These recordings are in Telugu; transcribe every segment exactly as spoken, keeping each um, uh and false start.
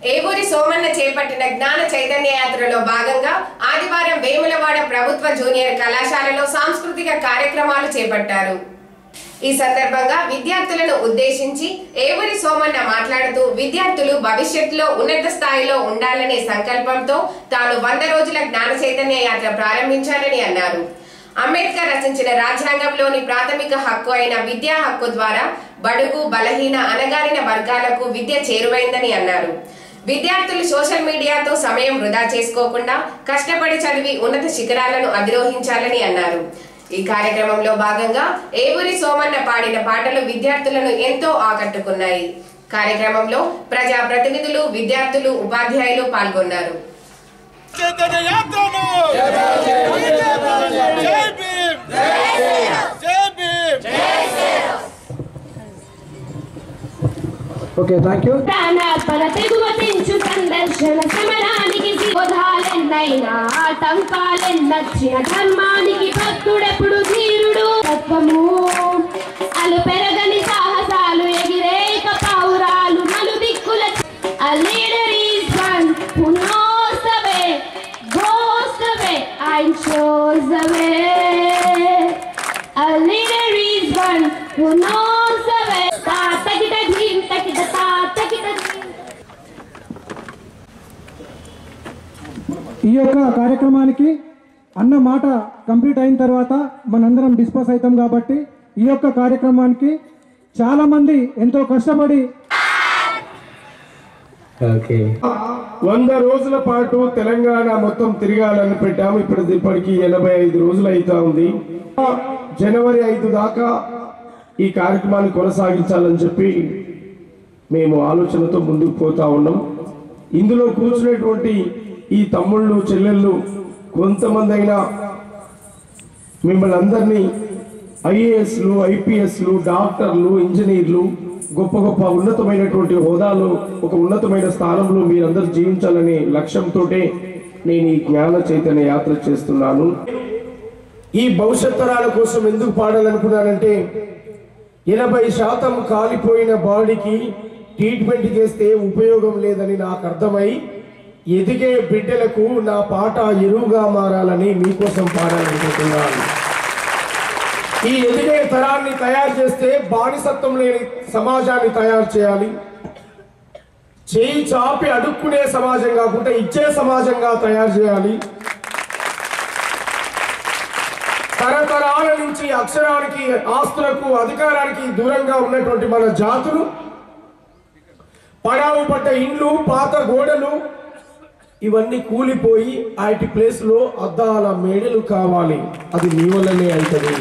ఏవూరి సోమన్న చేపట్టిన జ్ఞాన చైతన్య యాత్రలో భాగంగా ఆదివారం వేములవాడ ప్రభుత్వ జూనియర్ కళాశాలలో సాంస్కృతిక కార్యక్రమాలు చేపట్టారు. ఈ సందర్భంగా విద్యార్థులను ఉద్దేశించి ఏవూరి సోమన్న మాట్లాడుతూ విద్యార్థులు భవిష్యత్తులో ఉన్నత స్థాయిలో ఉండాలనే సంకల్పంతో తాను వంద రోజుల జ్ఞాన చైతన్య యాత్ర ప్రారంభించాలని అన్నారు. అంబేద్కర్ రచించిన రాజ్యాంగంలోని ప్రాథమిక హక్కు అయిన విద్యా హక్కు ద్వారా బడుగు బలహీన అణగారిన వర్గాలకు విద్య చేరువైందని అన్నారు. విద్యార్థులు సోషల్ మీడియాతో సమయం వృధా చేసుకోకుండా కష్టపడి చదివి ఉన్నత శిఖరాలను అధిరోహించాలని అన్నారు. ఈ కార్యక్రమంలో భాగంగా ఏవూరి సోమన్న పాడిన పాటలు విద్యార్థులను ఎంతో ఆకట్టుకున్నాయి. కార్యక్రమంలో ప్రజా ప్రతినిధులు, విద్యార్థులు, ఉపాధ్యాయులు పాల్గొన్నారు. Okay, thank you. ప్రాణార్పణ తెగువతించు సందర్శన సమరానికి శివధాలెన్నైనా ఆటంకాలెన్నొచ్చిన ధర్మానికి భక్తుడెప్పుడు ధీరుడు తత్వము అలు పెరగని సాహసాలు ఎగిరేక పౌరాలు నలు దిక్కుల A leader is one who knows the way, goes the way and shows the way. A leader is one who knows the way. Takita dream, takita ta, takita dream. ఈ యొక్క కార్యక్రమానికి అన్న మాట కంప్లీట్ అయిన తర్వాత మనందరం డిస్పస్ అవుతాం కాబట్టి ఈ యొక్క కార్యక్రమానికి చాలా మంది ఎంతో కష్టపడి వంద రోజుల పాటు తెలంగాణ మొత్తం తిరగాలని పెట్టాము. ఇప్పుడు ఇప్పటికి ఎనభై ఐదు రోజులు అవుతా ఉంది. జనవరి ఐదు దాకా ఈ కార్యక్రమాన్ని కొనసాగించాలని చెప్పి మేము ఆలోచనతో ముందుకు పోతా ఉన్నాం. ఇందులో కూర్చున్నటువంటి ఈ తమ్ముళ్ళు చెల్లెళ్ళు కొంతమంది అయినా మిమ్మల్ని అందరినీ ఐఏఎస్లు, ఐపీఎస్లు, డాక్టర్లు, ఇంజనీర్లు, గొప్ప గొప్ప ఉన్నతమైనటువంటి హోదాలో ఒక ఉన్నతమైన స్థానంలో మీరందరూ జీవించాలనే లక్ష్యంతో నేను ఈ జ్ఞాన చైతన్య యాత్ర చేస్తున్నాను. ఈ భవిష్యత్ తరాల కోసం ఎందుకు పాడాలనుకున్నానంటే ఎనభై శాతం కాలిపోయిన బాడీకి ట్రీట్మెంట్ చేస్తే ఉపయోగం లేదని నాకు అర్థమై ఎదిగే బిడ్డలకు నా పాట ఎరువుగా మారాలని మీకోసం పాడాలనుకుంటున్నాను. ఈ ఎదిగే తరాన్ని తయారు చేస్తే బానిసత్వం లేని సమాజాన్ని తయారు చేయాలి. చేయి చాపి అడుక్కునే సమాజం కాకుండా ఇచ్చే సమాజంగా తయారు చేయాలి. తరతరాల నుంచి అక్షరానికి, ఆస్తులకు, అధికారానికి దూరంగా ఉన్నటువంటి మన జాతులు, పడావు పడ్డ ఇండ్లు, పాత గోడలు ఇవన్నీ కూలిపోయి వాటి ప్లేస్ లో అద్దాల మేడలు కావాలి. అది మీ వల్లనే అవుతుంది.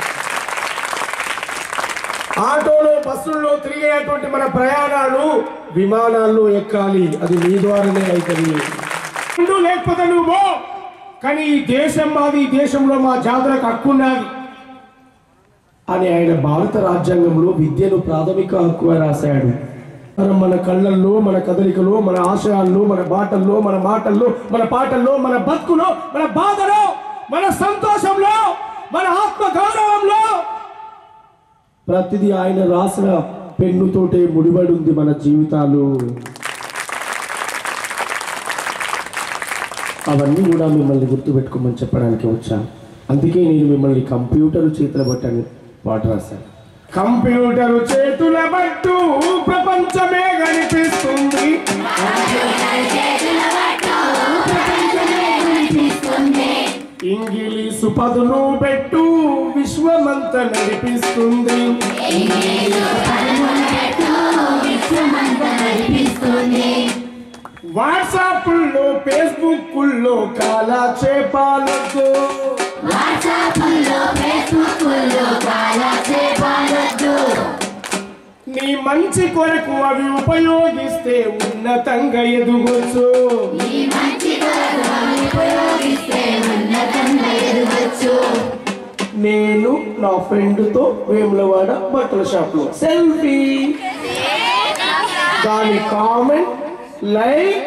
ఆటోలో, బస్సుల్లో తిరిగేటువంటి మన ప్రయాణాలు విమానాల్లో ఎక్కాలి. అది మీ ద్వారానే అవుతుంది. లేకపోతే నువ్వు కానీ ఈ దేశం మాది, ఈ దేశంలో మా జాతులకు హక్కు ఉన్నది అని ఆయన భారత రాజ్యాంగంలో విద్యను ప్రాథమిక హక్కుగా రాశాడు. మన కళ్ళల్లో, మన కదలికలో, మన ఆశయాల్లో, మన బాటల్లో, మన మాటల్లో, మన పాటల్లో, మన బతుకులో, మన బాధలో, మన సంతోషంలో, మన ఆత్మ గౌరవంలో ప్రతిదీ ఆయన రాసిన పెన్నుతోటే ముడిపడి ఉంది మన జీవితాలు. అవన్నీ కూడా మిమ్మల్ని గుర్తుపెట్టుకోమని చెప్పడానికి వచ్చాను. అందుకే నేను మిమ్మల్ని కంప్యూటర్ చేతుల బట్టని పాట రాశాను. కంప్యూటర్ చేతుల బట్టు ప్రపంచమే కనిపిస్తుంది, ఇంగ్లీషు పదులు పెట్టు విశ్వమంతా నడిపిస్తుంది, వాట్సాప్లో, ఫేస్బుక్లో కాలక్షేపాలొద్దు, నీ మంచి కొరకు అవి ఉపయోగిస్తే ఉన్నతంగా ఎదుగొచ్చు. నేను నా ఫ్రెండ్ తో వేములవాడ బట్టల షాప్ లో సెల్ఫీ, దాని కామెంట్, లైక్,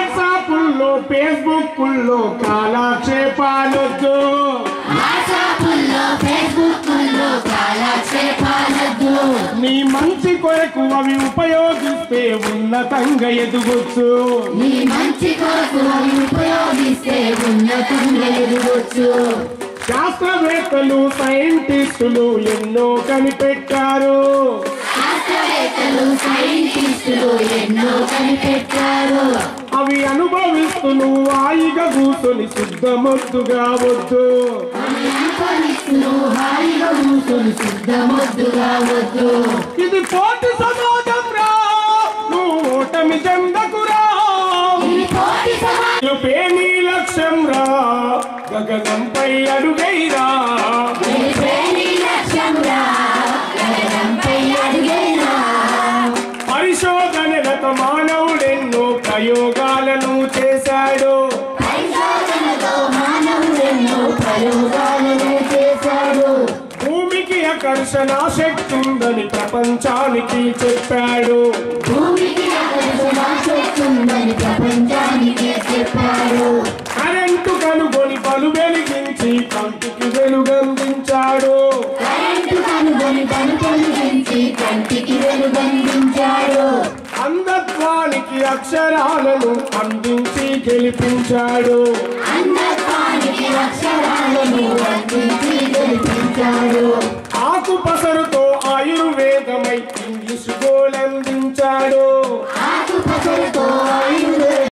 వాట్సాప్ లో, ఫేస్బుక్ లో కాలక్షేపాలొద్దు, నీ మంచి కొరకు అవి ఉపయోగిస్తే ఉన్నతంగా ఎదుగొచ్చు నీ మంచి కొరకు అవి ఉపయోగిస్తే ఉన్నతంగా ఎదుగొచ్చు శాస్త్రవేత్తలు సైంటిస్టులు ఎన్నో కనిపెట్టారు శాస్త్రవేత్తలు సైంటిస్టులు ఎన్నో కనిపెట్టారు అవి అనుభవిస్తూ నువ్వు హాయిగా కూర్చొని శుద్ధమొద్దుగా వద్దు హాయిగా కూర్చొని శుద్ధమొద్దుగా వద్దు ఇది పోటీ సమాజం రా నువ్వు ఓటమి చెందకురా నీ లక్ష్యం రా గగనంపై అడుగైరా పరిశోధనలత మానవుడెన్నో ప్రయోగాలను చేశాడు భూమికి ఆకర్షణ శక్తి ఉందని ప్రపంచానికి చెప్పాడు కరెంటు కనుగొని బలు వెలిగించి కంటికి వెలుగందించాడు అంధత్వానికి అక్షరాలను అందించి గెలిపించాడు అక్షరాలను